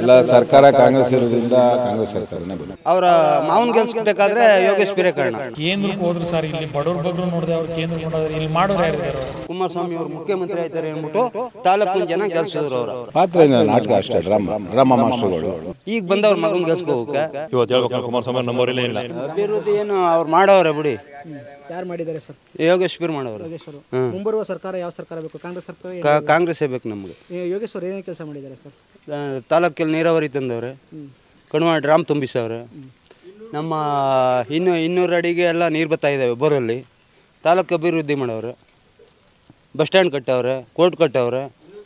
ಎಲ್ಲ ಸರ್ಕಾರ ಕಾಂಗ್ರೆಸ್ ಇರೋದ್ರಿಂದ ಕಾಂಗ್ರೆಸ್ ಸರ್ಕಾರನೇ ಬರುತ್ತೆ. ಅವರ ಮಾವನ್ ಗೆಲ್ಸ್ಬೇಕಾದ್ರೆ ಯೋಗೇಶ್ ಪಿರೆ ಕಾರಣ. ಕೇಂದ್ರಕ್ಕೆ ಹೋದ್ರು ಸರ್, ಇಲ್ಲಿ ಬಡವ್ರ ಬಗ್ಗೆ ನೋಡಿದೆ, ಅವ್ರು ಕೇಂದ್ರ ಮಾಡೋರು, ಇಲ್ಲಿ ಮಾಡೋರು ಯಾರಿದ್ದಾರೆ? ಕುಮಾರಸ್ವಾಮಿ ಅವರು ಮುಖ್ಯಮಂತ್ರಿ ಆಯ್ತಾರೆ ಅಂದ್ಬಿಟ್ಟು ತಾಲೂಕಿನ ಜನ ಗೆಲ್ಸಿದ್ರು. ಅವರ ಪಾತ್ರ ನಾಟಕ ಅಷ್ಟೇ, ಡ್ರಾಮಾ ಮಾಸ್ಟರ್ಗಳು. ಈಗ ಬಂದವ್ರ ಮಗನ್ ಗೆಲ್ಸ್ಕೋಕೆ ಇವತ್ತು ಹೇಳ್ಬೇಕು, ಕುಮಾರಸ್ವಾಮಿ ನಮ್ಮವರೆಲ್ಲ ಇಲ್ಲ. ಅಭಿವೃದ್ಧಿ ಏನು ಅವ್ರು ಮಾಡವ್ರೆ ಬಿಡಿ. ಯಾರು ಮಾಡಿದ್ದಾರೆ ಸರ್? ಯೋಗೇಶ್ವರ್ ಮಾಡವ್ರೆ. ಮುಂಬರುವ ಸರ್ಕಾರ ಯಾವ ಸರ್ಕಾರ ಬೇಕು? ಕಾಂಗ್ರೆಸ್ ಸರ್ಕಾರ? ಕಾಂಗ್ರೆಸ್ಸೇ ಬೇಕು ನಮ್ಗೆ. ಯೋಗೇಶ್ವರ್ ಏನೇನು ಕೆಲಸ ಮಾಡಿದ್ದಾರೆ ಸರ್? ತಾಲೂಕಲ್ಲಿ ನೀರಾವರಿ ತಂದವ್ರೆ, ಕಣ್ವ ಡ್ರಾಮ್ ತುಂಬಿಸವ್ರೆ, ನಮ್ಮ 200 ಅಡಿಗೆ ಎಲ್ಲ ನೀರು ಬರ್ತಾ ಇದ್ದಾವೆ ಬೋರಲ್ಲಿ. ತಾಲೂಕು ಅಭಿವೃದ್ಧಿ ಮಾಡವ್ರೆ, ಬಸ್ ಸ್ಟ್ಯಾಂಡ್ ಕಟ್ಟವ್ರೆ, ಕೋರ್ಟ್ ಕಟ್ಟವ್ರೆ.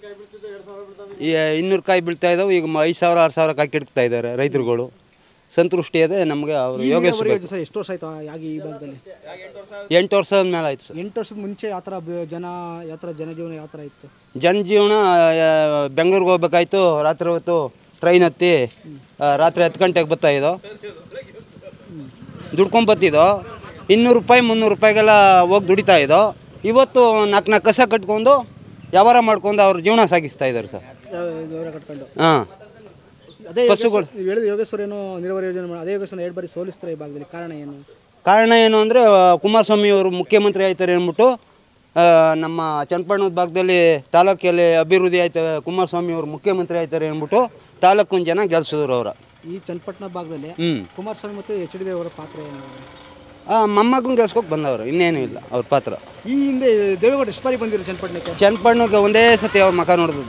200 ಕಾಯಿ ಬೀಳ್ತಾ ಇದ್ದಾವೆ, ಈಗ 5,000 6,000 ಕಾಯಿ ಕೆಡ್ತಾ ಇದ್ದಾರೆ ರೈತರುಗಳು. ಸಂತೃಷ್ಟಿ ಇದೆ ನಮಗೆ. ಅವರು ಯೋಗೇಶ್ವರ ಎಷ್ಟು ವರ್ಷ ಆಯ್ತು ಆಗಿ ಈ ಭಾಗದಲ್ಲಿ? 8 ವರ್ಷದ ಮೇಲೆ ಆಯ್ತು ಸರ್. 8 ವರ್ಷದ ಮುಂಚೆ ಯಾವ ಥರ ಜನಜೀವನ ಯಾವ ಥರ ಇತ್ತು? ಜನಜೀವನ ಬೆಂಗಳೂರಿಗೆ ಹೋಗ್ಬೇಕಾಯ್ತು, ರಾತ್ರಿ ಹೊತ್ತು ಟ್ರೈನ್ ಹತ್ತಿ ರಾತ್ರಿ 10 ಗಂಟೆಗೆ ಬರ್ತಾಯಿದ್ದೋ, ದುಡ್ಕೊಂಬತ್ತಿದ್ದೋ. 200 ರೂಪಾಯಿ 300 ರೂಪಾಯಿಗೆಲ್ಲ ಹೋಗಿ ದುಡಿತಾ ಇದ್ದೋ. ಇವತ್ತು 4 ಕಸ ಕಟ್ಕೊಂಡು ವ್ಯವಹಾರ ಮಾಡ್ಕೊಂಡು ಅವ್ರ ಜೀವನ ಸಾಗಿಸ್ತಾ ಇದ್ದಾರೆ ಸರ್. ಕಟ್ಕೊಂಡು ಹಾಂ, ಅದೇ ಬಸ್ಸುಗಳು. ನೀವು ಹೇಳಿದ ಯೋಗೇಶ್ವರ ಏನೋ ನೀರಾವರಿ ಯೋಜನೆ, ಅದೇ ಯೋಗೇಶ್ವರ 2 ಬಾರಿ ಸೋಲಿಸ್ತಾರೆ ಈ ಭಾಗದಲ್ಲಿ. ಕಾರಣ ಏನು ಅಂದರೆ ಕುಮಾರಸ್ವಾಮಿ ಅವರು ಮುಖ್ಯಮಂತ್ರಿ ಆಯ್ತಾರೆ ಅಂದ್ಬಿಟ್ಟು ನಮ್ಮ ಚನ್ನಪಟ್ಟಣದ ಭಾಗದಲ್ಲಿ ತಾಲೂಕಲ್ಲಿ ಅಭಿವೃದ್ಧಿ ಆಯ್ತವೆ, ಕುಮಾರಸ್ವಾಮಿ ಅವರು ಮುಖ್ಯಮಂತ್ರಿ ಆಯ್ತಾರೆ ಅಂದ್ಬಿಟ್ಟು ತಾಲೂಕಿನ ಜನ ಗೆಲ್ಸಿದ್ರು ಅವರ. ಈ ಚನ್ನಪಟ್ಟಣ ಭಾಗದಲ್ಲಿ ಕುಮಾರಸ್ವಾಮಿ ಮತ್ತು HD ದೇವರ ಪಾತ್ರ ಏನು? ಮೊಮ್ಮಗನ ಗೆಲ್ಸ್ಕೋಕೆ ಬಂದವರು, ಇನ್ನೇನು ಇಲ್ಲ ಅವ್ರ ಪಾತ್ರ. ಈ ಹಿಂದೆ ದೇವೇಗೌಡ ಎಷ್ಟು ಬಾರಿ ಬಂದಿರೋ ಚನ್ನಪಟ್ಟಣಕ್ಕೆ ಒಂದೇ ಸತಿ ಅವ್ರ ಮಕ ನೋಡಿದ್ರು.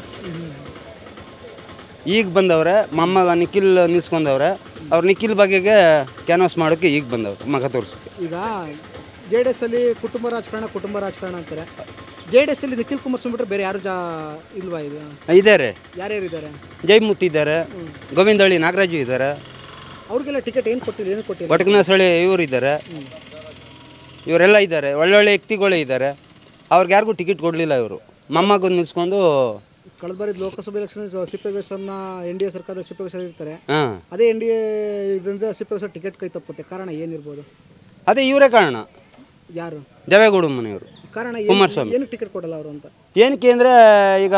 ಈಗ ಬಂದವ್ರೆ, ಮೊಮ್ಮಗ ನಿಖಿಲ್ ನಿಲ್ಸ್ಕೊಂಡವ್ರೆ. ಅವ್ರು ನಿಖಿಲ್ ಬಗೆಗೆ ಕ್ಯಾನ್ವಾಸ್ ಮಾಡೋಕ್ಕೆ ಈಗ ಬಂದವ್ರು, ಮಗ ತೋರಿಸೋಕ್ಕೆ. ಈಗ JDS ಅಲ್ಲಿ ಕುಟುಂಬ ರಾಜಕಾರಣ ಅಂತಾರೆ. JDS ಅಲ್ಲಿ ನಿಖಿಲ್ ಕುಮಾರಸ್ವಾಮಿ ಬಿಟ್ಟರೆ ಬೇರೆ ಯಾರು ಇಲ್ವಾ? ಇದ್ದಾರೆ. ಯಾರ್ಯಾರು ಇದ್ದಾರೆ? ಜೈಮೂರ್ತಿ ಇದ್ದಾರೆ, ಗೋವಿಂದಹಳ್ಳಿ ನಾಗರಾಜು ಇದ್ದಾರೆ. ಅವ್ರಿಗೆಲ್ಲ ಟಿಕೆಟ್ ಏನು ಕೊಟ್ಟಿಲ್ಲ? ಒಟಕನಸಳ್ಳಿ ಇವರು ಇದ್ದಾರೆ, ಇವರೆಲ್ಲ ಇದ್ದಾರೆ. ಒಳ್ಳೊಳ್ಳೆ ವ್ಯಕ್ತಿಗಳೇ ಇದ್ದಾರೆ. ಅವ್ರಿಗೆ ಯಾರಿಗೂ ಟಿಕೆಟ್ ಕೊಡಲಿಲ್ಲ ಇವರು. ಮೊಮ್ಮಗನ ನಿಲ್ಸ್ಕೊಂಡು ಕಳೆದ ಬಾರಿ ಲೋಕಸಭೆ ಎಲೆಕ್ಷನ್ ಸಿಪ್ಪೇಶ್ವರನ NDA ಸರ್ಕಾರದ ಸಿಪ್ಪೇಶ್ವರ ಇರ್ತಾರೆ. ಹಾಂ, ಅದೇ NDA ಇದರಿಂದ ಸಿಪ್ಪೇಶ್ವರ ಟಿಕೆಟ್ ಕೈ ತಪ್ಪುತ್ತೆ. ಕಾರಣ ಏನಿರ್ಬೋದು? ಅದೇ ಇವರೇ ಕಾರಣ. ಯಾರು? ದೇವೇಗೌಡ ಮನೆಯವರು. ಕಾರಣ ಕುಮಾರಸ್ವಾಮಿ. ಏನಕ್ಕೆ ಟಿಕೆಟ್ ಕೊಡಲ್ಲ ಅವರು ಅಂತ? ಏನಕ್ಕೆ ಅಂದರೆ ಈಗ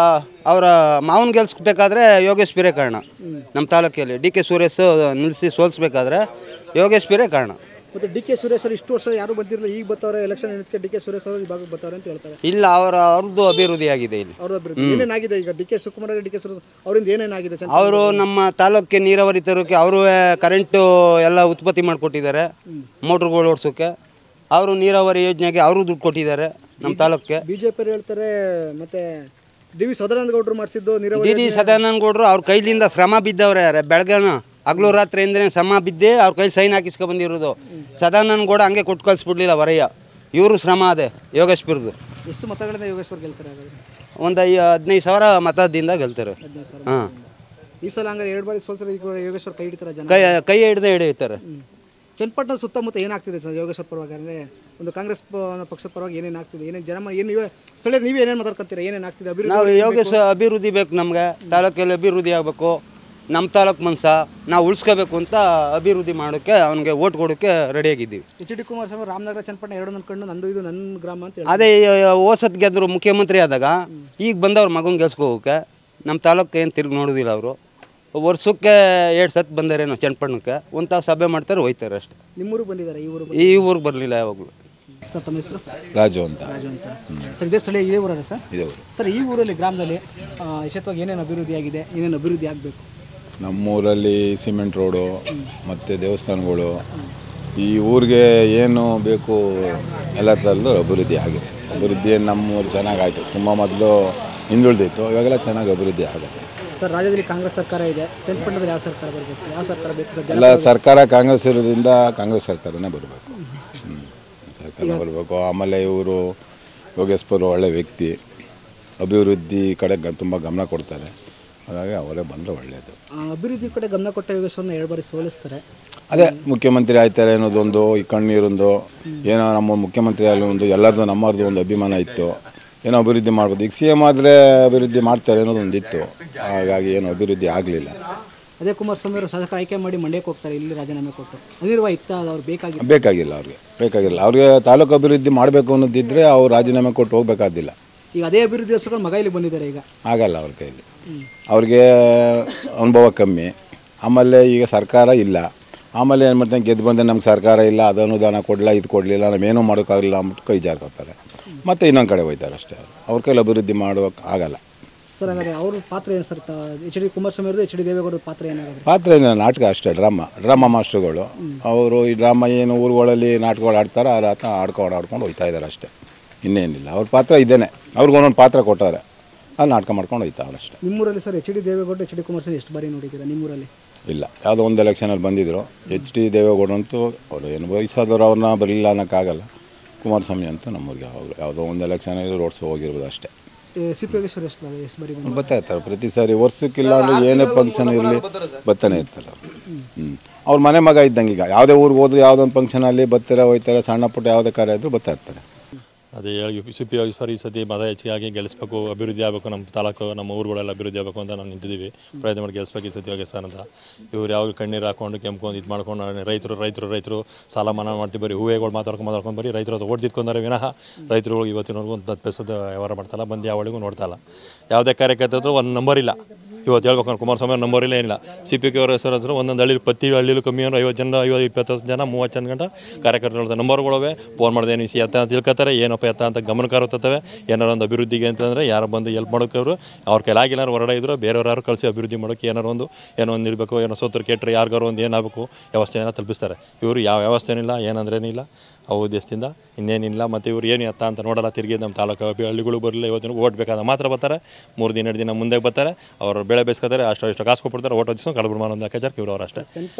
ಅವರ ಮಾವನ ಗೆಲ್ಸ್ಬೇಕಾದ್ರೆ ಯೋಗೇಶ್ ಪಿರೆ ಕಾರಣ. ನಮ್ಮ ತಾಲೂಕಲ್ಲಿ DK ಸುರೇಶ್ ನಿಲ್ಲಿಸಿ ಸೋಲಿಸ್ಬೇಕಾದ್ರೆ ಯೋಗೇಶ್ ಪಿರೆ ಕಾರಣ. ಮತ್ತು DK ಸುರೇಶ್ ಅವರು ಇಷ್ಟು ವರ್ಷ ಯಾರು ಬಂದಿರಲಿಲ್ಲ, ಈಗ ಬರ್ತಾವ್ರೆ ಎಲೆಕ್ಷನ್ ನಿಂತಕ್ಕೆ DK ಸುರೇಶ್ ಅವರು ಈ ಭಾಗಕ್ಕೆ ಬರ್ತಾವ್ರೆ ಅಂತ ಹೇಳ್ತಾರೆ. ಇಲ್ಲ, ಅವ್ರದ್ದು ಅಭಿವೃದ್ಧಿ ಆಗಿದೆ ಇಲ್ಲಿ. ಅವ್ರ ಅಭಿವೃದ್ಧಿ ಏನೇನಾಗಿದೆ? ಈಗ DK ಶಿವಕುಮಾರ್ DK ಸುರೇಶ್ ಅವರಿಂದ ಏನೇನಾಗಿದೆ? ಅವರು ನಮ್ಮ ತಾಲೂಕಿಗೆ ನೀರಾವರಿ ತರೋಕ್ಕೆ ಅವರು ಕರೆಂಟು ಎಲ್ಲ ಉತ್ಪತ್ತಿ ಮಾಡಿಕೊಟ್ಟಿದ್ದಾರೆ, ಮೋಟ್ರುಗಳು ಓಡಿಸೋಕ್ಕೆ. ಅವರು ನೀರಾವರಿ ಯೋಜನೆಗೆ ಅವರು ದುಡ್ಡು ಕೊಟ್ಟಿದ್ದಾರೆ ನಮ್ಮ ತಾಲೂಕಿಗೆ. BJP ಹೇಳ್ತಾರೆ. ಮತ್ತು DV ಸದಾನಂದ ಗೌಡರು ಮಾಡಿಸಿದ್ದು ನೀರಾವರಿ. DD ಸದಾನಂದ ಗೌಡರು ಅವ್ರ ಕೈಲಿಂದ ಶ್ರಮ ಬಿದ್ದವ್ರೆ. ಬೆಳಗ್ಗೆನ ಹಗಲು ರಾತ್ರಿ ಅಂದರೆ ಶ್ರಮ ಬಿದ್ದೆ ಅವ್ರ ಕೈ ಸೈನ್ ಹಾಕಿಸ್ಕೊ ಬಂದಿರೋದು. ಸದಾನಂದ ಗೌಡ ಹಂಗೆ ಕೊಟ್ಟು ಕಳಿಸ್ಬಿಡ್ಲಿಲ್ಲ ವರಯ್ಯ. ಇವರು ಶ್ರಮ ಅದೇ ಯೋಗೇಶ್ವರ್ದು. ಎಷ್ಟು ಮತಗಳಿಂದ ಯೋಗೇಶ್ವರ್ ಗೆಲ್ತಾರೆ? ಒಂದು 15,000 ಮತದಿಂದ ಗೆಲ್ತಾರೆ. ಹಾಂ, ಈ ಸಲ ಹಂಗಾರೆ 2 ಬಾರಿ ಸೋಲ್ಸರ ಯೋಗೇಶ್ವರ್ ಕೈ ಹಿಡಿತಾರೆ ಜನ? ಕೈ ಹಿಡಿತಾರೆ. ಚನ್ನಪಟ್ಟಣ ಸುತ್ತಮುತ್ತ ಏನಾಗ್ತಿದೆ ಸರ್ ಯೋಗೇಶ್ವರ್ ಪರವಾಗಿ? ಅಂದರೆ ಒಂದು ಕಾಂಗ್ರೆಸ್ ಪಕ್ಷದ ಪರವಾಗಿ ಏನೇನಾಗ್ತಿದೆ? ಏನೇನು ಜನ ನೀವು ಸ್ಥಳೀಯ ನೀವೇ ಏನೇನು ಮಾತಾಡ್ಕೊತೀರಾ? ಏನೇನಾಗ್ತಿದೆ ಅಭಿವೃದ್ಧಿ? ನಾವು ಯೋಗೇಶ್ ಅಭಿವೃದ್ಧಿ ಬೇಕು ನಮಗೆ. ತಾಲೂಕಲ್ಲಿ ಅಭಿವೃದ್ಧಿ ಆಗಬೇಕು. ನಮ್ಮ ತಾಲೂಕು ಮನ್ಸ ನಾವು ಉಳಿಸ್ಕೋಬೇಕು ಅಂತ ಅಭಿವೃದ್ಧಿ ಮಾಡೋಕ್ಕೆ ಅವನಿಗೆ ಓಟ್ ಕೊಡೋಕ್ಕೆ ರೆಡಿಯಾಗಿದ್ದೀವಿ. HD ಕುಮಾರಸ್ವಾಮಿ ರಾಮನಗರ ಚನ್ನಪಟ್ಟಣ 2 ನನ್ನ ಕಣ್ಣು, ನಂದು ಇದು ನನ್ನ ಗ್ರಾಮ ಅಂತ ಅದೇ ಓಸತ್ ಗೆದ್ದರು ಮುಖ್ಯಮಂತ್ರಿ ಆದಾಗ. ಈಗ ಬಂದವ್ರ ಮಗನ ಗೆಲ್ಸ್ಕೋಕೆ ನಮ್ಮ ತಾಲೂಕು ಏನು ತಿರುಗಿ ನೋಡೋದಿಲ್ಲ. ಅವರು ವರ್ಷಕ್ಕೆ 2 ಸತಿ ಬಂದಾರೇನೋ ಚನ್ನಪಟ್ಟಣಕ್ಕೆ. ಒಂದು ತಾವು ಸಭೆ ಮಾಡ್ತಾರೆ, ಹೋಯ್ತಾರೆ ಅಷ್ಟೇ. ನಿಮ್ಮೂರಿಗೆ ಬಂದಿದ್ದಾರೆ? ಈ ಊರಿಗೆ ಬರಲಿಲ್ಲ ಯಾವಾಗಲೂ. ಸರ್ ತಮ್ಮ ಹೆಸರು? ರಾಜು ಅಂತ. ಸರ್ ಇದೇ ಸ್ಥಳೀಯ ಇದೇ ಊರಲ್ಲ ಸರ್? ಇದೇ ಊರು. ಸರ್ ಈ ಊರಲ್ಲಿ ಗ್ರಾಮದಲ್ಲಿ ಯಶಸ್ವಾಗಿ ಏನೇನು ಅಭಿವೃದ್ಧಿ ಆಗಿದೆ, ಏನೇನು ಅಭಿವೃದ್ಧಿ ಆಗಬೇಕು? ನಮ್ಮೂರಲ್ಲಿ ಸಿಮೆಂಟ್ ರೋಡು ಮತ್ತು ದೇವಸ್ಥಾನಗಳು, ಈ ಊರಿಗೆ ಏನು ಬೇಕು ಎಲ್ಲ ಥರದ್ದು ಅಭಿವೃದ್ಧಿ ಆಗಿದೆ. ಅಭಿವೃದ್ಧಿ ನಮ್ಮೂರು ಚೆನ್ನಾಗಾಯಿತು. ತುಂಬ ಮೊದಲು ಹಿಂದುಳಿದಿತ್ತು, ಇವಾಗೆಲ್ಲ ಚೆನ್ನಾಗಿ ಅಭಿವೃದ್ಧಿ ಆಗುತ್ತೆ. ಸರ್ ರಾಜ್ಯದಲ್ಲಿ ಕಾಂಗ್ರೆಸ್ ಸರ್ಕಾರ ಇದೆ, ಚನ್ನಪಟ್ಟಣದಲ್ಲಿ ಯಾವ ಸರ್ಕಾರ ಬರಬೇಕು? ಯಾವ ಸರ್ಕಾರ ಬೇಕು ಸರ್? ಎಲ್ಲ ಸರ್ಕಾರ ಕಾಂಗ್ರೆಸ್ ಇರೋದ್ರಿಂದ ಕಾಂಗ್ರೆಸ್ ಸರ್ಕಾರನೇ ಬರಬೇಕು. ಸರ್ಕಾರ ಬರಬೇಕು. ಆಮೇಲೆ ಇವರು ಯೋಗೇಶ್ವರ್ ಒಳ್ಳೆ ವ್ಯಕ್ತಿ, ಅಭಿವೃದ್ಧಿ ಕಡೆ ತುಂಬ ಗಮನ ಕೊಡ್ತಾರೆ. ಹಾಗಾಗಿ ಅವರೇ ಬಂದರೆ ಒಳ್ಳೆಯದು. ಅಭಿವೃದ್ಧಿ ಕಡೆ ಗಮನ ಕೊಟ್ಟ ಯೋಗೇಶ್ವರನ್ನ 2 ಬಾರಿ ಸೋಲಿಸ್ತಾರೆ. ಅದೇ ಮುಖ್ಯಮಂತ್ರಿ ಆಯ್ತಾರೆ ಅನ್ನೋದೊಂದು, ಈ ಕಣ್ಣೀರೊಂದು, ಏನೋ ನಮ್ಮ ಮುಖ್ಯಮಂತ್ರಿ ಅಲ್ಲಿ ಒಂದು ಎಲ್ಲರದ್ದು ನಮ್ಮವ್ರದ್ದು ಒಂದು ಅಭಿಮಾನ ಇತ್ತು. ಏನೋ ಅಭಿವೃದ್ಧಿ ಮಾಡ್ಬೋದು. ಈಗ CM ಆದರೆ ಅಭಿವೃದ್ಧಿ ಮಾಡ್ತಾರೆ ಅನ್ನೋದೊಂದು ಇತ್ತು. ಹಾಗಾಗಿ ಏನು ಅಭಿವೃದ್ಧಿ ಆಗಲಿಲ್ಲ. ಅದೇ ಕುಮಾರಸ್ವಾಮಿ ಅವರು ಶಾಸಕ ಆಯ್ಕೆ ಮಾಡಿ ಮಂಡ್ಯಕ್ಕೆ ಹೋಗ್ತಾರೆ, ಇಲ್ಲಿ ರಾಜೀನಾಮೆ ಕೊಟ್ಟು ಅನಿರ್ವ ಇತ್ತ ಅವ್ರು ಬೇಕಾಗಿಲ್ಲ. ಅವ್ರಿಗೆ ತಾಲೂಕು ಅಭಿವೃದ್ಧಿ ಮಾಡಬೇಕು ಅನ್ನೋದಿದ್ದರೆ ಅವ್ರು ರಾಜೀನಾಮೆ ಕೊಟ್ಟು ಹೋಗಬೇಕಾದಿಲ್ಲ. ಈಗ ಅದೇ ಅಭಿವೃದ್ಧಿ ಹೆಸರುಗಳು ಮಗ ಇಲ್ಲಿ ಬಂದಿದ್ದಾರೆ. ಈಗ ಆಗಲ್ಲ ಅವ್ರ ಕೈಯಲ್ಲಿ. ಅವ್ರಿಗೆ ಅನುಭವ ಕಮ್ಮಿ. ಆಮೇಲೆ ಈಗ ಸರ್ಕಾರ ಇಲ್ಲ. ಆಮೇಲೆ ಏನು ಮಾಡ್ತಾನೆ, ಗೆದ್ದು ಬಂದರೆ ನಮ್ಗೆ ಸರ್ಕಾರ ಇಲ್ಲ, ಅದು ಅನುದಾನ ಕೊಡಲಿಲ್ಲ, ಇದು ಕೊಡಲಿಲ್ಲ, ನಾವೇನೂ ಮಾಡೋಕ್ಕಾಗಲಿಲ್ಲ ಅಂದ್ಬಿಟ್ಟು ಕೈ ಜಾರ್ಕೋತಾರೆ. ಮತ್ತು ಇನ್ನೊಂದು ಕಡೆ ಹೋಯ್ತಾರೆ ಅಷ್ಟೇ. ಅವ್ರ ಕೈಲಿ ಅಭಿವೃದ್ಧಿ ಮಾಡೋಕೆ ಆಗಲ್ಲ. ಸರ್ ಹಾಗಾದ್ರೆ ಅವ್ರ ಪಾತ್ರ ಏನು ಸರ್? ಎಚ್ ಡಿ ಕುಮಾರಸ್ವಾಮಿ ಅವ್ರದ್ದು, ಎಚ್ ಡಿ ದೇವೇಗೌಡರ ಪಾತ್ರ ಏನಾಗುತ್ತೆ? ಪಾತ್ರ ಏನು, ನಾಟಕ ಅಷ್ಟೇ, ಡ್ರಾಮಾ ಮಾಸ್ಟ್ರುಗಳು. ಅವರು ಈ ಡ್ರಾಮಾ ಏನು ಊರುಗಳಲ್ಲಿ ನಾಟಕಗಳು ಆಡ್ತಾರೆ, ಆ ರಾತ ಆಡ್ಕೊಂಡು ಹೋಗ್ತಾ ಇದ್ದಾರೆ ಅಷ್ಟೇ, ಇನ್ನೇನಿಲ್ಲ. ಅವ್ರ ಪಾತ್ರ ಇದೇನೆ, ಅವ್ರಿಗೆ ಒಂದೊಂದು ಪಾತ್ರ ಕೊಟ್ಟಾರೆ, ಅದು ನಾಟಕ ಮಾಡ್ಕೊಂಡು ಹೋಗ್ತಾವ್ರು ಅಷ್ಟೇ. ನಿಮ್ಮೂರಲ್ಲಿ sir H D Deve Gowda, H D Kumaraswamy ಎಷ್ಟು ಬಾರಿ ನೋಡಿದ್ದೀರಾ ನಿಮ್ಮೂರಲ್ಲಿ? ಇಲ್ಲ, ಯಾವುದೋ ಒಂದು ಎಲೆಕ್ಷನಲ್ಲಿ ಬಂದಿದ್ದರು. ಎಚ್ ಡಿ ದೇವೇಗೌಡಂತೂ ಅವರು ಏನು ವಯಸ್ಸಾದವರು, ಅವ್ರನ್ನ ಬರಲಿಲ್ಲ ಅನ್ನೋಕ್ಕಾಗಲ್ಲ. ಕುಮಾರಸ್ವಾಮಿ ಅಂತೂ ನಮ್ಮೂರಿಗೆ ಯಾವುದೋ ಒಂದು ಎಲೆಕ್ಷನಲ್ಲಿ ರೋಡ್ಸ್ ಹೋಗಿರ್ಬೋದು ಅಷ್ಟೇ. ಸಿ ಪಿ ಯೋಗೇಶ್ವರ್ ಎಷ್ಟು ಬಾರಿ ಬರ್ತಾ ಇರ್ತಾರೆ ಪ್ರತಿ ಸಾರಿ, ವರ್ಷಕ್ಕಿಲ್ಲ ಅಂದರೆ ಏನೇ ಫಂಕ್ಷನ್ ಇರಲಿ ಬರ್ತಾನೆ ಇರ್ತಾರೆ. ಅವ್ರ ಮನೆ ಮಗ ಇದ್ದಂಗೆ. ಈಗ ಯಾವುದೇ ಊರಿಗೆ ಹೋದ್ರು ಯಾವುದೊಂದು ಫಂಕ್ಷನಲ್ಲಿ ಬರ್ತಾರೆ, ಹೋಗ್ತಾರೆ, ಸಣ್ಣ ಪುಟ್ಟ ಯಾವುದೇ ಕಾರ್ಯ ಇದ್ದರೂ ಬರ್ತಾ ಇರ್ತಾರೆ. ಅದೇ ಸಿ ಪಿ ಯೋಗೇಶ್ವರ್ ಈ ಸತಿ ಮತ ಹೆಚ್ಚಿಗೆ ಗೆಲ್ಲಿಸ್ಬೇಕು, ಅಭಿವೃದ್ಧಿ ಆಗಬೇಕು, ನಮ್ಮ ತಾಲೂಕು ನಮ್ಮ ಊರುಗಳೆಲ್ಲ ಅಭಿವೃದ್ಧಿ ಆಗಬೇಕು ಅಂತ ನಾವು ನಿಂತಿದ್ದೀವಿ. ಪ್ರಯತ್ನ ಮಾಡಿ ಗೆಲ್ಲಿಸ್ಬೇಕು ಈ ಸತಿ ಯೋಗೇಶ್ವರ್ ಅಂತ. ಇವ್ರು ಯಾವ ಕಣ್ಣೀರು ಹಾಕೊಂಡು ಕೆಂಪ್ಕೊಂಡು ಇದು ಮಾಡ್ಕೊಂಡು ರೈತರು ಸಾಲ ಮನ್ನಾ ಮಾಡ್ತೀವಿ, ಬರೀ ಹೂವೆಗಳು ಮಾತಾಡ್ಕೊಂಡು ಬರೀ ರೈತರು ಅದು ಓಟ್ ತಿತ್ಕೊಂಡಾರೆ ವಿನಃ ರೈತರುಗಳು ಇವತ್ತಿನವರೆಗೂ ಒಂದು 10 ಪೈಸದ ವ್ಯವಹಾರ ಮಾಡ್ತಾಯಿಲ್ಲ, ಬಂದು ಯಾವಳಿಗೂ ನೋಡ್ತಾಯಿಲ್ಲ. ಯಾವುದೇ ಕಾರ್ಯಕರ್ತರು ಒಂದು ನಂಬರ್ ಇಲ್ಲ. ಇವತ್ತು ಹೇಳ್ಬೇಕು, ಕುಮಾರಸ್ವಾಮಿ ನಂಬರ್ ಇಲ್ಲ, ಏನಿಲ್ಲ. ಸಿ ಪಿ ಕೆ ಹೆಸರು ಹತ್ರ ಒಂದೊಂದು ಹಳ್ಳಿ ಪ್ರತಿ ಹಳ್ಳಿಲೂ ಕಮ್ಮಿ ಅಂದ್ರೆ 50 ಜನ, 20 ಜನ 30 ಗಂಟೆ ಕಾರ್ಯಕರ್ತರು ನಂಬರ್ಗಳವೆ. ಫೋನ್ ಮಾಡಿದೆ ಏನು ವಿಷಯ ಎತ್ತ ಅಂತ ತಿಳ್ಕೊತಾರೆ, ಏನಪ್ಪ ಎತ್ತ ಅಂತ ಗಮನಕಾರ ತತ್ತವೆ. ಏನಾರು ಒಂದು ಅಭಿವೃದ್ಧಿಗೆ ಅಂತಂದರೆ ಯಾರು ಬಂದು ಎಲ್ಪ್ ಮಾಡೋಕ್ಕವರು ಅವ್ರ ಕೈಲಾಗಿಲ್ಲಾರು ಹೊರಗಡೆ ಇದ್ರು, ಬೇರೆಯವ್ರು ಯಾರು ಕಳಿಸಿ ಅಭಿವೃದ್ಧಿ ಮಾಡೋಕ್ಕೆ ಏನೋ ಒಂದು ಇರಬೇಕು, ಏನೋ ಸೋತರು ಕೆಟ್ಟರೆ ಯಾರಿಗಾರು ಒಂದು ಏನಾಗಬೇಕು ವ್ಯವಸ್ಥೆಯನ್ನು ತಲುಪಿಸ್ತಾರೆ. ಇವರು ಯಾವ ವ್ಯವಸ್ಥೆನಿಲ್ಲ, ಏನಂದ್ರೇನಿಲ್ಲ ಅವು ದೇಶದಿಂದ ಇನ್ನೇನಿಲ್ಲ. ಮತ್ತು ಇವ್ರು ಏನು ಎತ್ತ ಅಂತ ನೋಡಲ್ಲ, ತಿರುಗಿ ನಮ್ಮ ತಾಲೂಕು ಹಳ್ಳಿಗಳು ಬರಲಿಲ್ಲ. ಇವತ್ತಿನ ಓಟ್ ಬೇಕಾದ ಮಾತ್ರ ಬರ್ತಾರೆ, 3 ದಿನ 2 ದಿನ ಮುಂದೆ ಬರ್ತಾರೆ, ಅವರು ಬೆಳೆ ಬೇಯಿಸ್ಕೊತಾರೆ, ಅಷ್ಟು ಕಾಸು ಕೊಡ್ತಾರೆ, ಓಟ್ ದಿವಸ ಕಡಬರು ಮಾಡೋ ಒಂದು ಲೆಕ್ಕಾಚಾರಕ್ಕೆ ಇವರು ಅಷ್ಟೇ.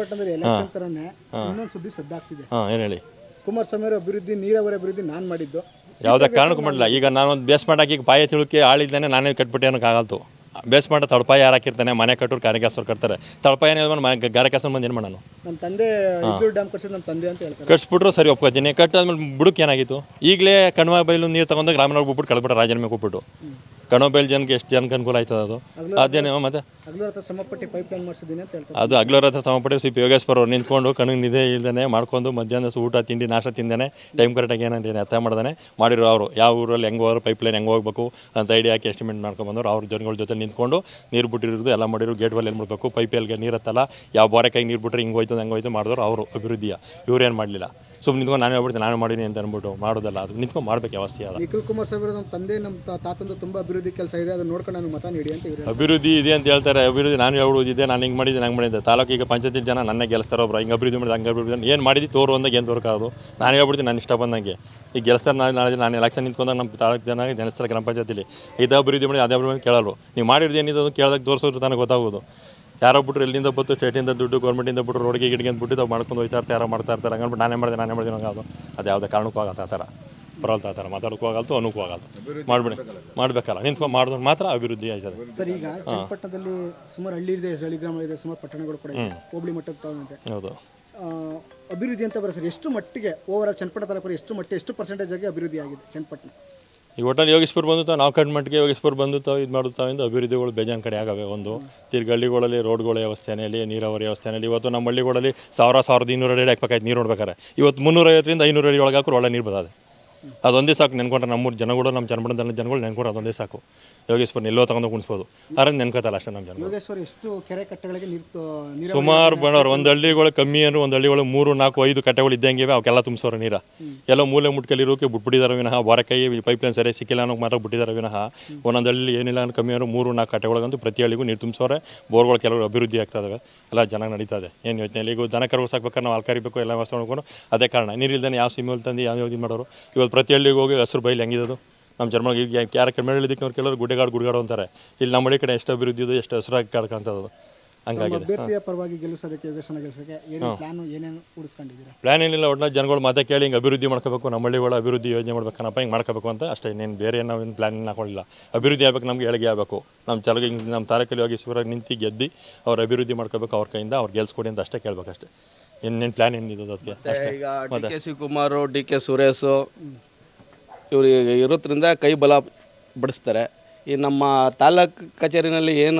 ಇನ್ನೊಂದು ಸುದ್ದಿ ಸದ್ದಾಗ್ತಿದೆ. ಏನು ಹೇಳಿ? ಕುಮಾರಸ್ವಾಮಿ ಅವರು ಅಭಿವೃದ್ಧಿ, ನೀರಾವರಿ ಅಭಿವೃದ್ಧಿ ನಾನು ಮಾಡಿದ್ದು ಯಾವುದೇ ಕಾರಣಕ್ಕೂ ಮಾಡಿಲ್ಲ. ಈಗ ನಾನು ಒಂದು ಬೇಸ್ಮೆಂಟ್ ಹಾಕಿ ಪಾಯ ತಿಳುಕಿ ಆಳಿದ್ದಾನೆ, ನಾನೇ ಕಟ್ಬಿಟ್ಟು ಅನ್ನೋಕ್ಕಾಗಲ್ತು. ಬೇಸ್ಮೆಂಟ್ ತಳಪಾಯ ಯಾರು ಹಾಕಿರ್ತಾನೆ, ಮನೆ ಕಟ್ಟೋರು ಕಾರ್ಯಕರ್ತರು ಕಟ್ತಾರೆ. ತಳಪಾಯ ಗಾರಕೆಸರು ಬಂದು ಏನು ಮಾಡೋಣ? ನಮ್ಮ ತಂದೆ ಇದ್ದೂರು ಡ್ಯಾಮ್ ಕಟ್ಸಿದ್ದು ನಮ್ಮ ತಂದೆ ಅಂತ ಹೇಳ್ತಾರೆ. ಕಟ್ಸ್ಬಿಟ್ರು ಸರಿ ಒಪ್ಕೊತೀನಿ. ಕಟ್ಟಾದ್ಮೇಲೆ ಬುಡಕ್ಕೆ ಏನಾಗಿತ್ತು? ಈಗಲೇ ಕಣ್ವ ಬೈಲು ನೀರು ತಗೊಂಡು ಗ್ರಾಮೀಣ ಬಿಟ್ಬಿಟ್ಟು ಕಳ್ಬಿಟ್ಟು ರಾಜನ ಮೇಲೆ ಕೊಟ್ಬಿಟ್ಟು ಕಣ್ವ ಬೈಲು ಜನಕ್ಕೆ ಎಷ್ಟು ಜನಕ್ಕೆ ಅನುಕೂಲ ಆಯ್ತದ ಅದು? ಅದೇನೇ ಮತ್ತೆ ಸಮಪಟ್ಟಿ ಪೈಪ್ ಲೈನ್ ಮಾಡಿಸಿದ್ದೀನಿ ಅಂತ ಹೇಳ್ತಾರೆ. ಅದು ಅಗ್ಲರ ಹತ್ರ ಸಮಪಟ್ಟಿ ಸಿ ಪಿ ಯೋಗೇಶ್ವರ್ ಅವ್ರು ನಿಂತ್ಕೊಂಡು ಕಣ್ಣಿಗೆ ನಿಧೆ ಇಲ್ದೇ ಮಾಡ್ಕೊಂಡು ಮಧ್ಯಾಹ್ನ ಊಟ ತಿಂಡಿ ನಾಷ್ಟ ತಿಂದಾನೆ, ಟೈಮ್ ಕರೆಕ್ಟಾಗಿ ಏನಂತ ಅರ್ಥ ಮಾಡ್ದಾನೆ ಮಾಡಿರೋ ಅವರು. ಯಾವ ಊರಲ್ಲಿ ಹೆಂಗೆ ಹೋದ್ರು, ಪೈಪ್ ಲೈನ್ ಹೆಂಗೆ ಹೋಗ್ಬೇಕು ಅಂತ ಐಡಿಯಾ ಹಾಕಿ ಎಸ್ಟಿಮೇಟ್ ಮಾಡ್ಕೊಂಡ್ಬಂದವ್ರು. ಅವ್ರ ಜನಗಳ ಜೊತೆ ನಿಂತ್ಕೊಂಡು ನೀರು ಬಿಟ್ಟಿರೋದು ಎಲ್ಲ ಮಾಡಿರೋ. ಗೇಟ್ ಮೇಲೆ ಏನು ಮಾಡಬೇಕು, ಪೈಪಲ್ಲಿಗೆ ನೀರು ಹತ್ತಲ್ಲ, ಯಾವ ಬೋರೆಕಾಯಿಗೆ ನೀರು ಬಿಟ್ಟರೆ ಹಿಂಗೆ ಹೋಯ್ತದೆ ಹಂಗೆ ಹೋಯ್ತು ಮಾಡಿದವರು ಅವರು ಅಭಿವೃದ್ಧಿಯ. ಇವ್ರು ಏನು ಮಾಡಲಿಲ್ಲ, ಸುಮ್ಮನೆ ನಿಂತ್ಕೊಂಡು ನಾನೇ ಹೇಳ್ಬಿಡ್ತೀನಿ, ನಾನು ಮಾಡೀನಿ ಅಂತ ಅಂದ್ಬಿಟ್ಟು ಮಾಡೋದಲ್ಲ. ಅದು ನಿಂತ್ಕೊಂಡು ಮಾಡಬೇಕು ವ್ಯವಸ್ಥೆ ಅಲ್ಲ. ನಿಖಿಲ್ ಕುಮಾರಸ್ವಾಮಿ ನಮ್ಮ ತಂದೆ ನಮ್ಮ ತಾತಂದು ತುಂಬ ಅಭಿವೃದ್ಧಿ ಕೆಲಸ ಇದೆ, ಅದನ್ನು ನೋಡ್ಕೊಂಡು ನಾನು ಮತ ನೀಡಿ ಅಂತ ಇವರು ಅಭಿವೃದ್ಧಿ ಇದೆ ಅಂತ ಹೇಳ್ತಾರೆ. ಅಭಿವೃದ್ಧಿ ನಾನು ಹೇಳ್ಬೋದಿದೆ, ನಾನು ಹಿಂಗೆ ಮಾಡಿದ್ದೆ ಹಂಗೆ ಮಾಡಿದ್ದೆ. ತಾಲೂಕಿಗೆ ಪಂಚಾಯತಿ ಜನ ನನ್ನೇ ಗೆಲ್ಲಿಸ್ತಾರೆ. ಒಬ್ರು ಹಿಂಗೆ ಅಭಿವೃದ್ಧಿ ಮಾಡಿದೆ, ಹಂಗೆ ಅಭಿವೃದ್ಧಿ ಏನು ಮಾಡಿದ್ದು ತೋರು ಅಂದಾಗ ಏನು ತೋರ್ಕೋದು? ನಾನು ಹೇಳ್ಬಿಡ್ತೀನಿ ನಾನು ಇಷ್ಟ ಬಂದಂಗೆ. ಈಗ ಗೆಲ್ಸ್ತಾರೆ, ನಾನು ಎಲೆಕ್ಷನ್ ನಿಂತ್ಕೊಂಡಾಗ ನಮ್ಮ ತಾಲೂಕು ಜನ ಗೆಲ್ಲಿಸ್ತಾರೆ ಗ್ರಾಮ ಪಂಚಾಯತಿಲಿ. ಇದು ಅಭಿವೃದ್ಧಿ ಮಾಡಿ ಅದೇ ಅಭಿವೃದ್ಧಿ ಕೇಳಲ್ಲ. ನೀವು ಮಾಡಿರೋದು ಏನಿದೆ ಅದು ಕೇಳಿದಾಗ ತೋರಿಸೋರು ತನಗೆ ಗೊತ್ತಾಗೋದು. ಯಾರೋ ಬಿಟ್ಟರು ಎಲ್ಲಿಂದ ಬಂತು, ಸ್ಟೇಟಿಂದ ದುಡ್ಡು ಗೌರ್ಮೆಂಟಿಂದ ಬಿಟ್ಟರು ರೋಡ್ಗೆ ಗಿಡ್ಗೆ ಅಂತ ಬಿಟ್ಟು ಮಾಡ್ಕೊಂಡು ಹೋಗ್ತಾ ಇರ್ತಾರೆ, ಯಾರೋ ಮಾಡ್ತಾ ಇರ್ತಾರೆ. ಹಂಗಂದ್ಬಿಟ್ಟು ನಾನೇ ಮಾಡಿದೆ ಅನ್ನೋದು ಅದು ಯಾವುದೇ ಕಾರಣಕ್ಕೂ ಆಗತ್ತೆ. ಆ ಥರ ಬರಲ್ತಾ ಆ ಥರ ಮಾತಾಡೋಕ್ಕೂ ಆಗಲ್ತು, ಅನ್ನೋಕ್ಕೂ ಆಗಲ್ತು. ಮಾಡ್ಬಿಡಿ, ಮಾಡಬೇಕಲ್ಲ, ನಿಂತ್ಕೊಂಡು ಮಾಡಿದ್ರೆ ಮಾತ್ರ ಅಭಿವೃದ್ಧಿ ಆಯ್ತದೆ. ಸರ್ ಈಗ ಚನ್ನಪಟ್ಟಣದಲ್ಲಿ ಸುಮಾರು ಹಳ್ಳಿ ಇದೆ, ಹಳ್ಳಿ ಗ್ರಾಮ ಇದೆ, ಸುಮಾರು ಪಟ್ಟಣಗಳು ಕೂಡ ಇದೆ, ಹೋಬಳಿ ಮಟ್ಟದ ತಗೊಂಡೆ. ಹೌದು, ಅಭಿವೃದ್ಧಿ ಅಂತ ಬರೋ ಸರ್ ಎಷ್ಟು ಮಟ್ಟಿಗೆ ಓವರ್ ಆಲ್ ಚನ್ನಪಟ್ಟಣ ತಾಲೂಕು ಎಷ್ಟು ಪರ್ಸೆಂಟೇಜ್ ಆಗಿ ಅಭಿವೃದ್ಧಿ ಆಗಿದೆ ಚನ್ನಪಟ್ಟಣ? ಈ ಒಟ್ಟಲ್ಲಿ ಯೋಗೇಶ್ವರ್ ಬಂದು ನಾವು ಕಣ್ಣು ಮಟ್ಟಿಗೆ ಯೋಗೇಶ್ವರ್ ಬಂದು ಇದು ಮಾಡುತ್ತಾವಿಂದ ಅಭಿವೃದ್ಧಿಗಳು ಬೇಜಾನ್ ಕಡೆ ಆಗವೆ. ಒಂದು ತಿರ್ಗಿ ಹಳ್ಳಿಗಳಲ್ಲಿ ರೋಡ್ಗಳ ವ್ಯವಸ್ಥೆಯಲ್ಲಿ, ನೀರಾವರಿ ವ್ಯವಸ್ಥೆಯಲ್ಲಿ ಇವತ್ತು ನಮ್ಮ ಹಳ್ಳಿಗಳಲ್ಲಿ 1200 ಅಡಿ ಹಾಕ್ಬೇಕಾಯ್ತು ನೀರು ನೋಡ್ಬೇಕಾರೆ. ಇವತ್ತು 350ರಿಂದ 500 ಅಡಿ ಒಳಗೆ ಹಾಕಿ ಒಳ್ಳೆ ನೀರು ಬರ್ತದೆ. ಅದೊಂದೇ ಸಾಕು ನೆನ್ಕೊಂಡ್ರೆ. ನಮ್ಮೂರು ಜನಗಳು, ನಮ್ಮ ಚನ್ನಪಟ್ಟಣದಲ್ಲಿ ಜನಗಳು ನೆನ್ಕೊಂಡ್ರೆ ಅದೊಂದೇ ಸಾಕು. ಯೋಗೇಶ್ವರ್ ಎಲ್ಲೋ ತಗೊಂಡು ಕುಣಿಸ್ಬೋದು, ಆದರೆ ನೆನ್ಕೋತಲ್ಲ ಅಷ್ಟೇ ನಮ್ಮ ಜನ. ಯೋಗೇಶ್ವರ್ ಎಷ್ಟು ಕೆರೆ ಕಟ್ಟೆಗಳಿಗೆ ನೀರು ಸುಮಾರು ಬೇಡವ್ರು. ಒಂದು ಹಳ್ಳಿಗಳು ಕಮ್ಮಿ ಅಂದ್ರೆ ಒಂದು ಹಳ್ಳಿಗಳು 3, 4, 5 ಕಟ್ಟೆಗಳು ಇದ್ದಂಗೆ ಅವಕ್ಕೆಲ್ಲ ತುಂಬಿಸೋರು ನೀರು. ಎಲ್ಲೋ ಮೂಲೆ ಮುಟ್ಕಲ್ಲಿ ಇರೋಕೆ ಬಿಟ್ಬಿಟ್ಟಿದ್ದಾರೆ ವಿನಃ, ಬೋರೆಕಾಯಿ ಪೈಪ್ಲೈನ್ ಸರಿ ಸಿಕ್ಕಿಲ್ಲ ಅನ್ನೋಕೆ ಮಾತ್ರ ಬಿಟ್ಟಿದ್ದಾರೆ ವಿನಃ. ಒಂದೊಂದು ಹಳ್ಳಿ ಏನಿಲ್ಲ ಅಂದ್ರೆ ಕಮ್ಮಿ ಅಂದ್ರೆ 3, 4 ಕಟ್ಟೆಗಳಿಗಂತೂ ಪ್ರತಿ ಹಳ್ಳಿಗೂ ನೀರು ತುಂಬಿಸೋರೆ. ಬೋರ್ಗಳು ಕೆಲವರು ಅಭಿವೃದ್ಧಿ ಆಗ್ತದೆ, ಎಲ್ಲ ಚೆನ್ನಾಗಿ ನಡೀತದೆ. ಏನು ಯೋಚನೆ ಈಗ ದನ ಕರು ಸಾಕ್ಬೇಕಾದ್ರೆ ನಾವು ಅಲ್ಕಾರಿಬೇಕು, ಎಲ್ಲ ವ್ಯವಸ್ಥೆ ಮಾಡ್ಕೊಂಡು ಅದೇ ಕಾರಣ. ನೀರಿಲ್ದೇ ಯಾವ ಸಿಮ್ಮಲ್ಲಿ ತಂದು ಯಾವ ಇದು ಮಾಡೋರು. ಇವತ್ತು ಪ್ರತಿ ಹಳ್ಳಿಗೆ ಹೋಗಿ ಹಸಿರು ಬೈಲಿ ಹೆಂಗಿದ್ದು ನಮ್ಮ ಜನ್ಮಗೆ. ಈಗ ಯಾರ ಕಡಿಮೆ ಹೇಳಿದ್ದಕ್ಕೆ ಅವ್ರು ಕೆಲವರು ಗುಡ್ಡೆಗಾಡು ಅಂತಾರೆ. ಇಲ್ಲಿ ನಮ್ಮ ಹಳ್ಳಿ ಕಡೆ ಎಷ್ಟು ಅಭಿವೃದ್ಧಿ ಇದೆ, ಎಷ್ಟು ಹಸಿರಾಗಿ ಕಾಡ್ಕೊಂಥದ್ದು ಹಂಗಾಗಿದೆ. ಪರವಾಗಿ ಗೆಲ್ಲಿಸೋದಕ್ಕೆ ಏನೇನು ಉಳಿಸ್ಕೊಂಡಿದ್ದೀರಾ? ಪ್ಲಾನ್ ಏನಿಲ್ಲ, ಒಟ್ಟಿನ ಜನಗಳು ಮಾತೆ ಕೇಳಿ ಹಿಂಗೆ ಅಭಿವೃದ್ಧಿ ಮಾಡ್ಕೋಬೇಕು, ನಮ್ಮ ಹಳ್ಳಿಗಳ ಅಭಿವೃದ್ಧಿ ಯೋಜನೆ ಮಾಡ್ಬೇಕನ್ನಪ್ಪ, ಹಿಂಗೆ ಮಾಡ್ಕೋಬೇಕು ಅಂತ ಅಷ್ಟೇ. ಇನ್ನೇನು ಬೇರೆ ನಾವೇನು ಪ್ಲಾನ್ ಹಾಕೊಂಡಿಲ್ಲ. ಅಭಿವೃದ್ಧಿ ಆಗ್ಬೇಕು, ನಮ್ಗೆ ಏಳಿಗೆ ಆಗಬೇಕು. ನಮ್ಮ ಹಿಂಗೆ ನಮ್ಮ ತಾಲೂಕಲ್ಲಿ ಹೋಗಿ ಶಿವರಾಗಿ ನಿಂತು ಗೆದ್ದು ಅವ್ರು ಅಭಿವೃದ್ಧಿ ಮಾಡ್ಕೋಬೇಕು, ಅವ್ರ ಕೈಯಿಂದ ಅವ್ರು ಗೆಲ್ಸ್ಕೊಡಿ ಅಂತ ಅಷ್ಟೇ ಕೇಳಬೇಕಷ್ಟೇ. ಇನ್ನೇನು ಪ್ಲಾನ್ ಏನಿದೆ ಅದಕ್ಕೆ ಅಷ್ಟೇ. ಈಗ D K Shivakumar, D K Suresh ಇವರು ಇರೋದ್ರಿಂದ ಕೈ ಬಲ ಬಡಿಸ್ತಾರೆ. ಈ ನಮ್ಮ ತಾಲೂಕು ಕಚೇರಿನಲ್ಲಿ ಏನು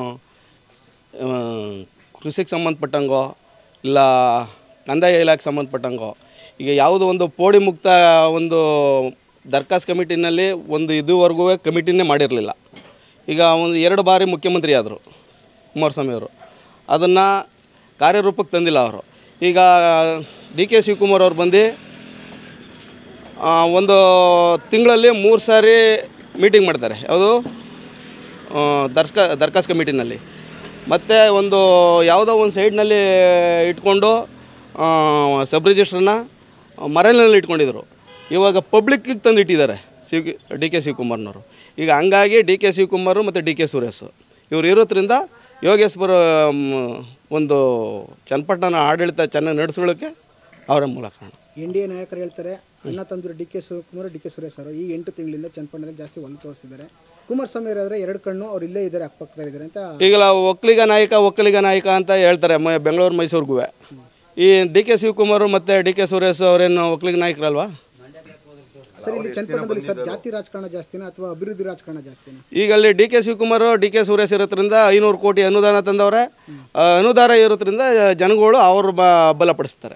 ಕೃಷಿಗೆ ಸಂಬಂಧಪಟ್ಟಂಗೋ ಇಲ್ಲ ಕಂದಾಯ ಇಲಾಖೆಗೆ ಸಂಬಂಧಪಟ್ಟಂಗೋ ಈಗ ಯಾವುದೋ ಒಂದು ಪೋಡಿ ಮುಕ್ತ ಒಂದು ದರ್ಖಾಸ್ತು ಕಮಿಟಿನಲ್ಲಿ ಒಂದು ಇದುವರೆಗೂ ಕಮಿಟಿನೇ ಮಾಡಿರಲಿಲ್ಲ. ಈಗ ಒಂದು 2 ಬಾರಿ ಮುಖ್ಯಮಂತ್ರಿ ಆದರು ಕುಮಾರಸ್ವಾಮಿ ಅವರು. ಅದನ್ನು ಕಾರ್ಯರೂಪಕ್ಕೆ ತಂದಿಲ್ಲ ಅವರು. ಈಗ ಡಿ ಕೆ ಶಿವಕುಮಾರ್ ಅವ್ರು ಬಂದು ಒಂದು ತಿಂಗಳಲ್ಲಿ 3 ಸಾರಿ ಮೀಟಿಂಗ್ ಮಾಡ್ತಾರೆ. ಯಾವುದು ದರ್ಖಾಸ್ ಕಮಿಟಿನಲ್ಲಿ, ಮತ್ತು ಒಂದು ಯಾವುದೋ ಒಂದು ಸೈಡ್ನಲ್ಲಿ ಇಟ್ಕೊಂಡು ಸಬ್ ರಿಜಿಸ್ಟ್ರನ್ನ ಮರಳಿನಲ್ಲಿ ಇಟ್ಕೊಂಡಿದ್ರು. ಇವಾಗ ಪಬ್ಲಿಕ್ಕಿಗೆ ತಂದು ಇಟ್ಟಿದ್ದಾರೆ ಡಿ ಕೆ ಶಿವಕುಮಾರ್ನವರು. ಈಗ ಹಂಗಾಗಿ ಡಿ ಕೆ ಶಿವಕುಮಾರ್ ಮತ್ತು ಡಿ ಕೆ ಸುರೇಶ್ ಇವರು ಇರೋದ್ರಿಂದ ಯೋಗೇಶ್ವರ ಒಂದು ಚನ್ನಪಟ್ಟಣ ಆಡಳಿತ ಚೆನ್ನಾಗಿ ನಡೆಸ್ಕೊಳ್ಳೋಕ್ಕೆ ಅವರ ಮೂಲ ಕಾರಣ. NDA ನಾಯಕರು ಹೇಳ್ತಾರೆ ಅಣ್ಣ ತಂದ್ರು D K Shivakumar D K Suresh ಅವರು ಈ 8 ತಿಂಗಳಿಂದ ಚನ್ನಪಟ್ಟಣದಲ್ಲಿ ಜಾಸ್ತಿ ಒಲವು ತೋರಿಸಿದ್ದಾರೆ. ಕುಮಾರಸ್ವಾಮಿ ಅವರಾದರೆ 2 ಕಣ್ಣು ಅವ್ರು ಇಲ್ಲೇ ಇದ್ದಾರೆ, ಅಕ್ಕಪಕ್ಕದಲ್ಲಿದ್ದಾರೆ ಅಂತ. ಈಗ ಒಕ್ಕಲಿಗ ನಾಯಕ ಅಂತ ಹೇಳ್ತಾರೆ ಬೆಂಗಳೂರು ಮೈಸೂರಿಗೂ. ಈ ಡಿ ಕೆ ಶಿವಕುಮಾರ್ ಮತ್ತು ಡಿ ಕೆ ಸುರೇಶ್ ಅವರೇನು ಒಕ್ಕಲಿಗ ನಾಯಕರಲ್ವಾ? ಸರ್, ಇಲ್ಲಿ ಚನ್ನಪಟ್ಟಣದಲ್ಲಿ ಸರ್ ಜಾತಿ ರಾಜಕಾರಣ ಜಾಸ್ತಿನಾ ಅಥವಾ ಅಭಿವೃದ್ಧಿ ರಾಜಕಾರಣ ಜಾಸ್ತಿನಾ? ಈಗ ಅಲ್ಲಿ D K Shivakumar D K Suresh ಇರೋದ್ರಿಂದ 500 ಕೋಟಿ ಅನುದಾನ ತಂದವ್ರೆ. ಅನುದಾನ ಇರೋದ್ರಿಂದ ಜನಗಳು ಅವರು ಬಲಪಡಿಸ್ತಾರೆ.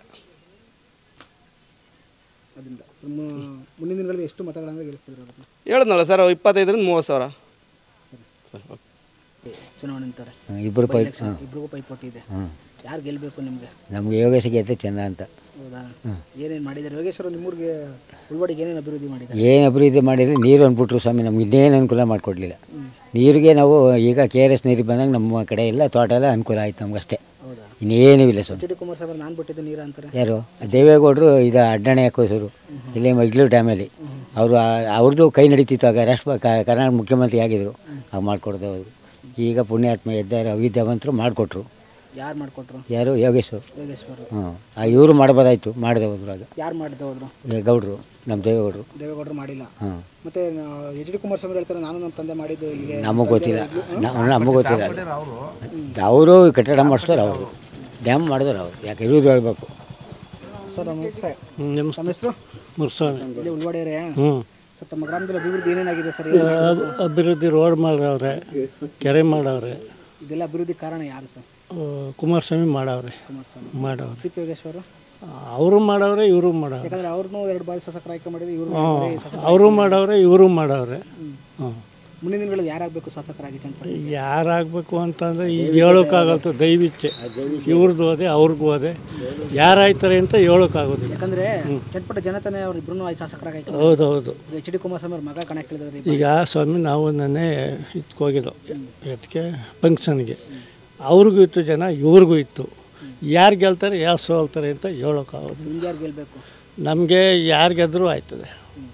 ಅದರಿಂದ ಮುಂದಿನ ದಿನಗಳಲ್ಲಿ ಎಷ್ಟು ಮತಗಳನ್ನು ಗೆಲ್ಲಿಸ್ತಿದ್ರು? ಹೇಳಿದ್ನಲ್ಲ ಸರ್, 25ರಿಂದ 30 ಸಾವಿರ. ಸರ್, ಚುನಾವಣೆ ಅಂತಾರೆ, ಇಬ್ಬರಿಗೂ ಪೈಪೋಟಿ ಇದೆ. ಯಾರು ಗೆಲ್ಲಬೇಕು ನಿಮಗೆ? ನಮಗೆ ಯೋಗೇಶ್ ಗೆದ್ದರೆ ಚೆಂದ ಅಂತ. ಹೌದಾ? ಏನೇನು ಮಾಡಿದ್ದಾರೆ ಯೋಗೇಶ್ವರ? ನಿಮ್ಮೂರಿಗೆ ಉಳ್ವಾಡಿಗೆ ಏನೇನು ಅಭಿವೃದ್ಧಿ ಮಾಡಿದ್ದಾರೆ? ಏನು ಅಭಿವೃದ್ಧಿ ಮಾಡಿದರೆ ನೀರು ಅಂದ್ಬಿಟ್ರು ಸ್ವಾಮಿ, ನಮ್ಗೆ ಇನ್ನೇನು ಅನುಕೂಲ ಮಾಡಿಕೊಡ್ಲಿಲ್ಲ. ನೀರಿಗೆ ನಾವು ಈಗ KRS ನೀರಿಗೆ ಬಂದಾಗ ನಮ್ಮ ಕಡೆ ಎಲ್ಲ ತೋಟ ಎಲ್ಲ ಅನುಕೂಲ ಆಯ್ತು ನಮ್ಗೆ ಅಷ್ಟೇ, ಇನ್ನೇನೂ ಇಲ್ಲ ಸ್ವಾಮಿ. HD ಕುಮಾರಸ್ವಾಮಿ ನಾನು ಬಿಟ್ಟಿದ್ದು ನೀರು ಅಂತಾರೆ. ಯಾರು? ದೇವೇಗೌಡರು ಇದು ಅಡ್ಡಣೆ ಹಾಕೋಸರು ಇಲ್ಲೇ ಮಗ್ಲೂರು ಡ್ಯಾಮಲ್ಲಿ ಅವ್ರದ್ದು ಕೈ ನಡೀತಿತ್ತು. ಆಗ ಕರ್ನಾಟಕ ಮುಖ್ಯಮಂತ್ರಿ ಆಗಿದ್ರು, ಆಗ ಮಾಡಿಕೊಡ್ದು ಅವರು. ಈಗ ಪುಣ್ಯಾತ್ಮ ಇದ್ದಾರೆ, ಅವಿದ್ಯಾವಂತರು ಮಾಡಿಕೊಟ್ರು. ಯಾರು ಮಾಡಿಕೊಟ್ರು? ಯಾರು? ಯೋಗೇಶ್ವರ್. ಹ್ಞೂ, ಇವರು ಮಾಡ್ಬೋದಾಯ್ತು, ಮಾಡದೆ ಹೋದ್ರು. ಆಗ ಯಾರು ಮಾಡದೆ ಹೋದ್ರು? ಗೌಡ್ರು, ನಮ್ಮ ದೇವೇಗೌಡರು ಮಾಡಿಲ್ಲ. ಮತ್ತೆ HD ಕುಮಾರಸ್ವಾಮಿ ಹೇಳ್ತಾರೆ ನಾನು ನಮ್ಮ ತಂದೆ ಮಾಡಿದ್ದು ಇಲ್ಲಿಗೆ. ನಮಗೆ ಗೊತ್ತಿಲ್ಲ, ನಮಗೆ ಗೊತ್ತಿಲ್ಲ. ಅವರು ಕಟ್ಟಡ ಮಾಡಿಸ್ತಾರೆ, ಅವರು ಡ್ಯಾಮ್ ಮಾಡಿದ್ರು. ಅವರು ಯಾಕೆ ಇರೋದು ಹೇಳ್ಬೇಕು. ಸರ್, ನಮ್ಮ ಹೆಸರು ಮುರ್ಸ್ವಾಮಿ. ಇಲ್ಲಿ ಉಳ್ವಾಡಿಯರೇ? ಸರ್, ತಮ್ಮ ಗ್ರಾಮದಲ್ಲಿ ಅಭಿವೃದ್ಧಿ ಏನೇನಾಗಿದೆ ಸರ್? ಅಭಿವೃದ್ಧಿ ರೋಡ್ ಮಾಡವ್ರೆ, ಕೆರೆ ಮಾಡವ್ರೆ. ಇದೆಲ್ಲ ಅಭಿವೃದ್ಧಿ ಕಾರಣ ಯಾರು ಸರ್? ಕುಮಾರಸ್ವಾಮಿ ಮಾಡವ್ರೆ. ಮಾಡವ್ರೆ. CP ಯೋಗೇಶ್ವರು ಅವರು ಮಾಡವ್ರೆ, ಇವರು ಮಾಡವ್ರೆ. ಯಾಕಂದ್ರೆ ಅವ್ರನ್ನೂ 2 ಬಾರಿ ಶಾಸಕರು ಆಯ್ಕೆ ಮಾಡಿದ್ರು, ಇವರು ಅವರು ಮಾಡವ್ರೆ, ಇವರು ಮಾಡವ್ರೆ. ಮುಂದಿನ ದಿನಗಳಲ್ಲಿ ಯಾರಾಗಬೇಕು ಶಾಸಕರಾಗಿ ಚನ್ನಪಟ್ಟಣ? ಯಾರಾಗಬೇಕು ಅಂತಂದರೆ ಈಗ ಹೇಳೋಕ್ಕಾಗಲ್ತು, ದಯವಿಚ್ಚೆ. ಇವ್ರದ್ದು ಅದೇ ಅವ್ರಿಗೂ ಅದೇ, ಯಾರಾಯ್ತಾರೆ ಅಂತ ಹೇಳೋಕ್ಕಾಗೋದಿಲ್ಲ. ಯಾಕಂದರೆ ಚನ್ನಪಟ್ಟಣ ಜನತೆನೇ ಅವ್ರಿಬ್ರು ಶಾಸಕರಾಗಿ ಆಯ್ಕೆ. ಹೌದೌದು. HD ಕುಮಾರಸ್ವಾಮಿ ಅವ್ರ ಮಗ ಕಣಕ್ಕೆ ಇಳಿದ್ರೆ ಈಗ ಸ್ವಾಮಿ ನಾವು ನೆನ್ನೆ ಹೋಗಿದ್ದೋ ಅದಕ್ಕೆ ಫಂಕ್ಷನ್ಗೆ, ಅವ್ರಿಗೂ ಇತ್ತು ಜನ, ಇವ್ರಿಗೂ ಇತ್ತು. ಯಾರು ಗೆಲ್ತಾರೆ ಯಾರು ಸೋಲ್ತಾರೆ ಅಂತ ಹೇಳೋಕ್ಕಾಗೋದು. ನಿಮ್ಗೆ ಯಾರು ಗೆಲ್ಲಬೇಕು? ನಮಗೆ ಯಾರು ಗೆದ್ದರೂ ಆಯ್ತದೆ.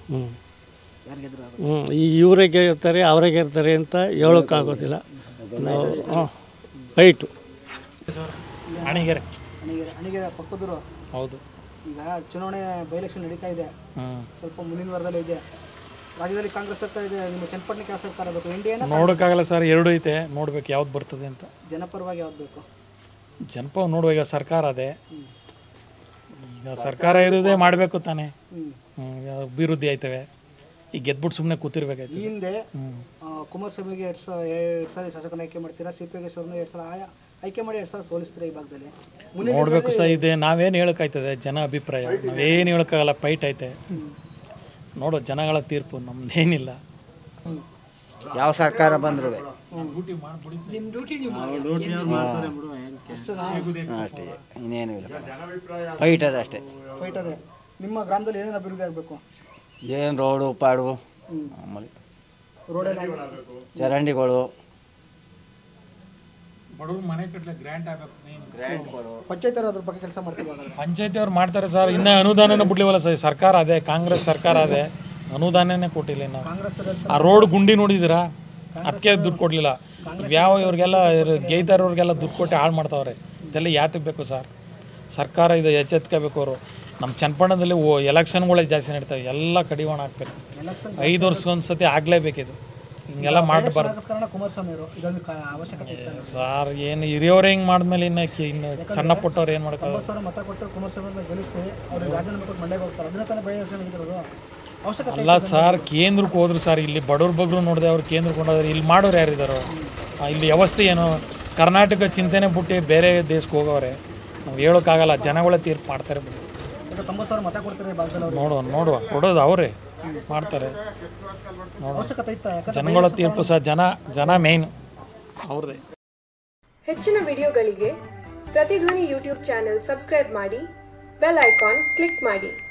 ಈಗ ಇವರೇ ಗೆಲ್ತಾರೆ ಅವರೇ ಗೆಲ್ತಾರೆ ಅಂತ ಹೇಳೋಕ್ಕಾಗೋದಿಲ್ಲ. ನಾವು ಫೈಟು. ಅಣಿಗೆರೆ ಪಕ್ಕದೂರು. ಹೌದು. ಈಗ ಚುನಾವಣೆ ಬೈ ಎಲೆಕ್ಷನ್ ನಡೀತಾ ಇದೆ, ಸ್ವಲ್ಪ ಮುಂದಿನ ವಾರದಲ್ಲಿ ಇದೆ. ರಾಜ್ಯದಲ್ಲಿ ಕಾಂಗ್ರೆಸ್ ಸರ್ಕಾರ ಇದೆ, ನಿಮ್ಮ ಚನ್ನಪಟ್ಟಣಕ್ಕೆ ಯಾವ ಸರ್ಕಾರ ಬೇಕು? NDA ನೋಡೋಕ್ಕಾಗಲ್ಲ ಸರ್, ಎರಡೂ ಐತೆ, ನೋಡ್ಬೇಕು ಯಾವ್ದು ಬರ್ತದೆ ಅಂತ. ಜನಪರವಾಗಿ ಯಾವ್ದು ಬೇಕು? ನೋಡುವ. ಈಗ ಸರ್ಕಾರ ಅದೇ, ಈಗ ಸರ್ಕಾರ ಇರೋದೇ ಮಾಡಬೇಕು ತಾನೇ. ಅಭಿವೃದ್ಧಿ ಆಯ್ತವೆ. ಈಗ ಗೆದ್ಬಿಟ್ಟು ಸುಮ್ಮನೆ ಕೂತಿರ್ಬೇಕಾಯ್ತು. ಈ ಹಿಂದೆ ಕುಮಾರಸ್ವಾಮಿಗೆ 2 ಸಾರಿ ಶಾಸಕನ ಆಯ್ಕೆ ಮಾಡ್ತೀರಾ, CP ಯೋಗೇಶ್ವರನ್ನ 2 ಸಲ ಆಯ್ಕೆ ಮಾಡಿ 2 ಸಲ ಸೋಲಿಸ್ತೀರಾ ಈ ಭಾಗದಲ್ಲಿ? ನೋಡಬೇಕು ಸರ್, ಇದೆ ನಾವೇನು ಹೇಳೋಕ್ಕಾಯ್ತದೆ, ಜನ ಅಭಿಪ್ರಾಯ ನಾವೇನು ಹೇಳೋಕ್ಕಾಗಲ್ಲ. ಫೈಟ್ ಐತೆ, ನೋಡೋ ಜನಗಳ ತೀರ್ಪು, ನಮ್ದೇನಿಲ್ಲ. ಯಾವ ಸರ್ಕಾರ ಬಂದರೂ ಅಷ್ಟೇ, ಇನ್ನೇನು ಇಲ್ಲ. ಫೈಟ್ ಅದ ಅಷ್ಟೇ. ಫೈಟ್ ಅದೇ. ನಿಮ್ಮ ಗ್ರಾಮದಲ್ಲಿ ಏನೇನು ಅಭಿವೃದ್ಧಿ ಆಗಬೇಕು? ಏನು ರೋಡು ಪಾಡು, ಆಮೇಲೆ ಚರಂಡಿಗಳು, ಬಡವ್ರು ಮನೆ ಕಟ್ಟಲೆ ಗ್ರ್ಯಾಂಟ್ ಆಗಬೇಕು. ಪಂಚಾಯತ್ ಅದ್ರ ಬಗ್ಗೆ ಕೆಲಸ ಮಾಡ್ತೀವಿ. ಪಂಚಾಯತಿ ಅವ್ರು ಮಾಡ್ತಾರೆ ಸರ್, ಇನ್ನೂ ಅನುದಾನನೂ ಬಿಡ್ಲಿವಲ್ಲ ಸರ್. ಸರ್ಕಾರ ಅದೇ, ಕಾಂಗ್ರೆಸ್ ಸರ್ಕಾರ ಅದೇ, ಅನುದಾನನೇ ಕೊಟ್ಟಿಲ್ಲ. ನಾವು ಆ ರೋಡ್ ಗುಂಡಿ ನೋಡಿದ್ದೀರಾ? ಅದಕ್ಕೆ ದುಡ್ಡು ಕೊಡಲಿಲ್ಲ. ಯಾವ ಇವ್ರಿಗೆಲ್ಲ ಗೇಯ್ದಾರವ್ರಿಗೆಲ್ಲ ದುಡ್ಡು ಕೊಟ್ಟು ಹಾಳು ಮಾಡ್ತಾವ್ರೆ. ಇದೆಲ್ಲ ಯಾತಕ್ಕೆ ಬೇಕು ಸರ್? ಸರ್ಕಾರ ಇದು ಎಚ್ಚೆತ್ಕೋಬೇಕು. ಅವರು ನಮ್ಮ ಚನ್ನಪಟ್ಟಣದಲ್ಲಿ ಎಲೆಕ್ಷನ್ಗಳೇ ಜಾಸ್ತಿ ನಡೀತವೆ, ಎಲ್ಲ ಕಡಿವಾಣ ಹಾಕ್ಬೇಕು. 5 ವರ್ಷಕ್ಕೊಂದ್ಸತಿ ಆಗಲೇಬೇಕಿದು, ಹಿಂಗೆಲ್ಲ ಮಾಡಬಾರ್ದು ಸರ್. ಏನು ಹಿರಿಯವ್ರು ಹಿಂಗೆ ಮಾಡಿದ್ಮೇಲೆ ಇನ್ನು ಸಣ್ಣ ಪುಟ್ಟವ್ರು ಏನು ಮಾಡ್ತಾರೆ? ಅಲ್ಲ ಸರ್, ಕೇಂದ್ರಕ್ಕೆ ಹೋದ್ರು ಸರ್. ಇಲ್ಲಿ ಬಡವ್ರ ಬಗ್ರು ನೋಡಿದೆ, ಅವ್ರು ಕೇಂದ್ರಕ್ಕೆ ಕೊಂಡೋದ್ರೆ ಇಲ್ಲಿ ಮಾಡೋರು ಯಾರಿದ್ದಾರೋ? ಇಲ್ಲಿ ವ್ಯವಸ್ಥೆ ಏನು? ಕರ್ನಾಟಕ ಚಿಂತೆನೆ ಬಿಟ್ಟು ಬೇರೆ ದೇಶಕ್ಕೆ ಹೋಗೋರೆ. ನಾವು ಹೇಳೋಕ್ಕಾಗಲ್ಲ, ಜನಗಳೇ ತೀರ್ಪು ಮಾಡ್ತಾರೆ ಬಿಡಿ. ನೋಡುವ ಕೊಡೋದು ಅವರೇ. ಮಾಡ್ತಾರೆ. ಅವಶ್ಯಕತೆ ಇತ್ತ? ಯಾಕಂದ್ರೆ ಜನಗಳ ತೀರ್ಪು ಸಹ ಜನ ಮೇನ್ ಅವ್ರದ್ದೇ. ಹೆಚ್ಚಿನ ವಿಡಿಯೋಗಳಿಗೆ ಪ್ರತಿಧ್ವನಿ ಯೂಟ್ಯೂಬ್ ಚಾನೆಲ್ ಸಬ್ಸ್ಕ್ರೈಬ್ ಮಾಡಿ, ಬೆಲ್ ಐಕಾನ್ ಕ್ಲಿಕ್ ಮಾಡಿ.